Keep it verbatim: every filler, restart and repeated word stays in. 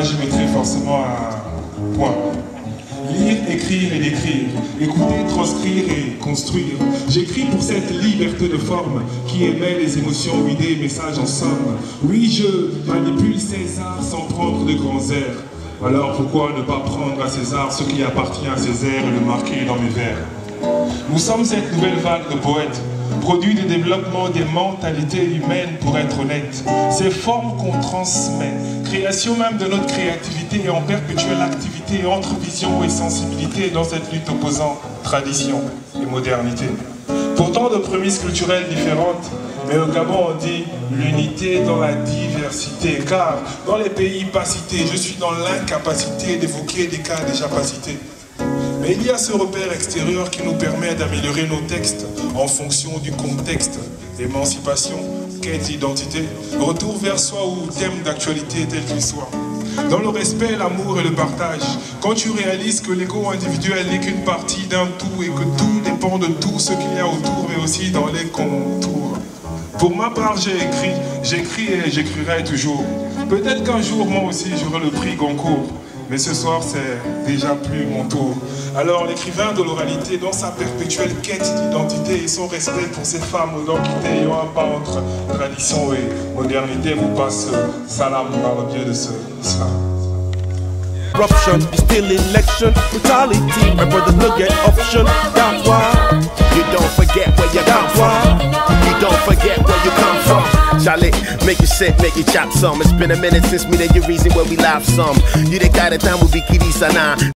je mettrai forcément un point. Lire, écrire et décrire, écouter, transcrire et construire. J'écris pour cette liberté de forme qui émet les émotions, idées et messages en somme. Oui, je manipule César sans prendre de grands airs. Alors pourquoi ne pas prendre à César ce qui appartient à Césaire et le marquer dans mes vers? Nous sommes cette nouvelle vague de poètes, produit du développement des mentalités humaines pour être honnête. Ces formes qu'on transmet, création même de notre créativité et en perpétuelle activité entre vision et sensibilité dans cette lutte opposant tradition et modernité. Pourtant de prémices culturelles différentes, mais au Gabon on dit l'unité dans la diversité, car dans les pays pas cités, je suis dans l'incapacité d'évoquer des cas déjà pas cités. Mais il y a ce repère extérieur qui nous permet d'améliorer nos textes en fonction du contexte. Émancipation, quête d'identité, retour vers soi ou thème d'actualité tel qu'il soit. Dans le respect, l'amour et le partage, quand tu réalises que l'ego individuel n'est qu'une partie d'un tout et que tout dépend de tout ce qu'il y a autour, mais aussi dans les contours. Pour ma part, j'ai écrit, j'écris et j'écrirai toujours. Peut-être qu'un jour, moi aussi, j'aurai le prix Goncourt. Mais ce soir, c'est déjà plus mon tour. Alors, l'écrivain de l'oralité, dans sa perpétuelle quête d'identité et son respect pour ces femmes aux dents quittées ayant un pas entre tradition et modernité, vous passe salam par le biais de ce slam. Corruption, still election, brutality. My brothers look at option. That's why you don't forget where you come from. You don't forget where you come from. Charlie, make you sit, make you chop some. It's been a minute since me and your reason where we laugh some. You the guy that time will be kitty sana.